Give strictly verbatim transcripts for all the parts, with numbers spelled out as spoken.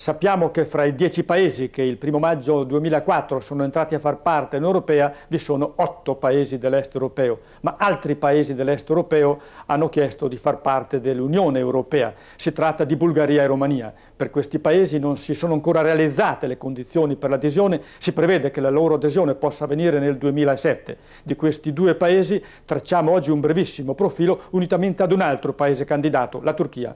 Sappiamo che fra i dieci paesi che il primo maggio duemilaquattro sono entrati a far parte dell'Unione Europea vi sono otto paesi dell'est europeo, ma altri paesi dell'est europeo hanno chiesto di far parte dell'Unione Europea. Si tratta di Bulgaria e Romania. Per questi paesi non si sono ancora realizzate le condizioni per l'adesione, si prevede che la loro adesione possa avvenire nel duemilasette. Di questi due paesi tracciamo oggi un brevissimo profilo unitamente ad un altro paese candidato, la Turchia.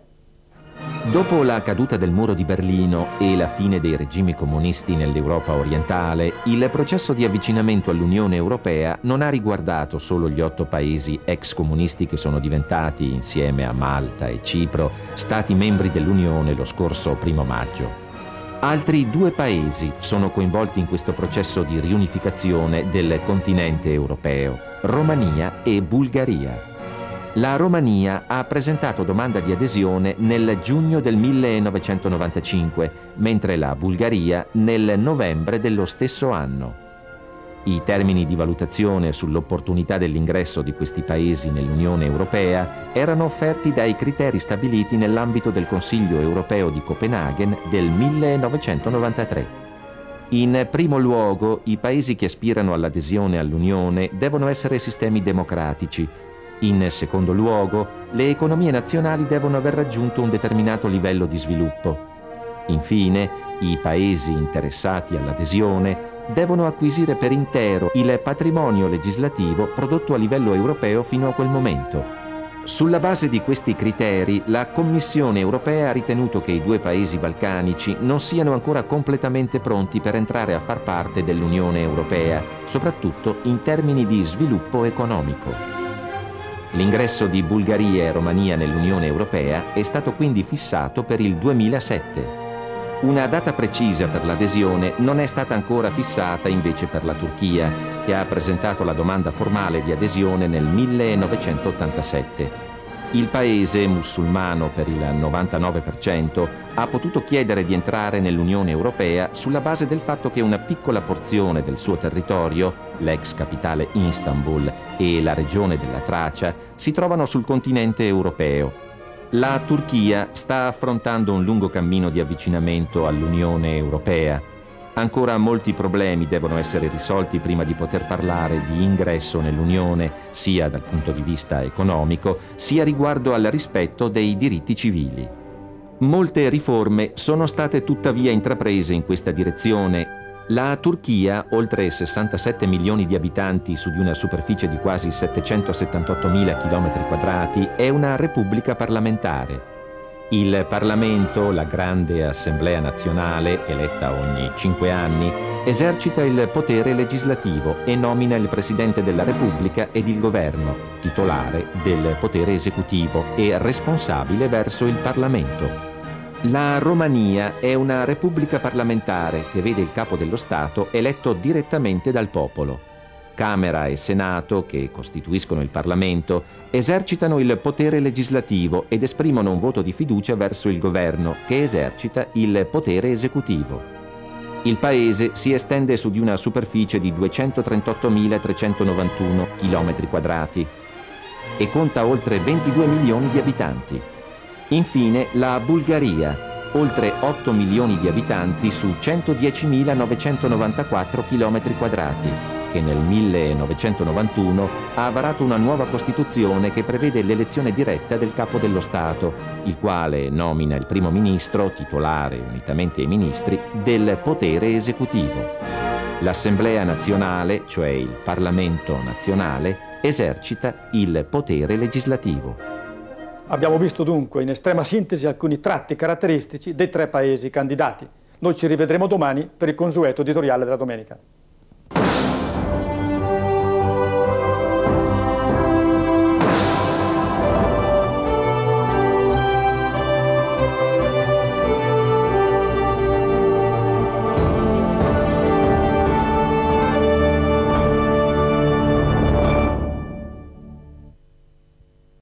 Dopo la caduta del muro di Berlino e la fine dei regimi comunisti nell'Europa orientale, il processo di avvicinamento all'Unione Europea non ha riguardato solo gli otto paesi ex comunisti che sono diventati, insieme a Malta e Cipro, stati membri dell'Unione lo scorso primo maggio. Altri due paesi sono coinvolti in questo processo di riunificazione del continente europeo, Romania e Bulgaria. La Romania ha presentato domanda di adesione nel giugno del millenovecentonovantacinque, mentre la Bulgaria nel novembre dello stesso anno. I termini di valutazione sull'opportunità dell'ingresso di questi paesi nell'Unione Europea erano offerti dai criteri stabiliti nell'ambito del Consiglio Europeo di Copenaghen del millenovecentonovantatré. In primo luogo, i paesi che aspirano all'adesione all'Unione devono essere sistemi democratici. In secondo luogo, le economie nazionali devono aver raggiunto un determinato livello di sviluppo. Infine, i paesi interessati all'adesione devono acquisire per intero il patrimonio legislativo prodotto a livello europeo fino a quel momento. Sulla base di questi criteri, la Commissione europea ha ritenuto che i due paesi balcanici non siano ancora completamente pronti per entrare a far parte dell'Unione Europea, soprattutto in termini di sviluppo economico. L'ingresso di Bulgaria e Romania nell'Unione Europea è stato quindi fissato per il duemilasette. Una data precisa per l'adesione non è stata ancora fissata invece per la Turchia, che ha presentato la domanda formale di adesione nel millenovecentottantasette. Il paese, musulmano per il novantanove per cento, ha potuto chiedere di entrare nell'Unione Europea sulla base del fatto che una piccola porzione del suo territorio, l'ex capitale Istanbul e la regione della Tracia, si trovano sul continente europeo. La Turchia sta affrontando un lungo cammino di avvicinamento all'Unione Europea. Ancora molti problemi devono essere risolti prima di poter parlare di ingresso nell'Unione, sia dal punto di vista economico, sia riguardo al rispetto dei diritti civili. Molte riforme sono state tuttavia intraprese in questa direzione. La Turchia, oltre sessantasette milioni di abitanti su di una superficie di quasi settecentosettantottomila chilometri quadrati, è una repubblica parlamentare. Il Parlamento, la grande Assemblea nazionale, eletta ogni cinque anni, esercita il potere legislativo e nomina il Presidente della Repubblica ed il Governo, titolare del potere esecutivo e responsabile verso il Parlamento. La Romania è una repubblica parlamentare che vede il capo dello Stato eletto direttamente dal popolo. Camera e Senato, che costituiscono il Parlamento, esercitano il potere legislativo ed esprimono un voto di fiducia verso il governo, che esercita il potere esecutivo. Il paese si estende su di una superficie di duecentotrentottomilatrecentonovantuno chilometri quadrati e conta oltre ventidue milioni di abitanti. Infine la Bulgaria, oltre otto milioni di abitanti su centodiecimilanovecentonovantaquattro chilometri quadrati, che nel millenovecentonovantuno ha varato una nuova Costituzione che prevede l'elezione diretta del capo dello Stato, il quale nomina il primo ministro, titolare unitamente ai ministri, del potere esecutivo. L'Assemblea nazionale, cioè il Parlamento nazionale, esercita il potere legislativo. Abbiamo visto dunque in estrema sintesi alcuni tratti caratteristici dei tre paesi candidati. Noi ci rivedremo domani per il consueto editoriale della domenica.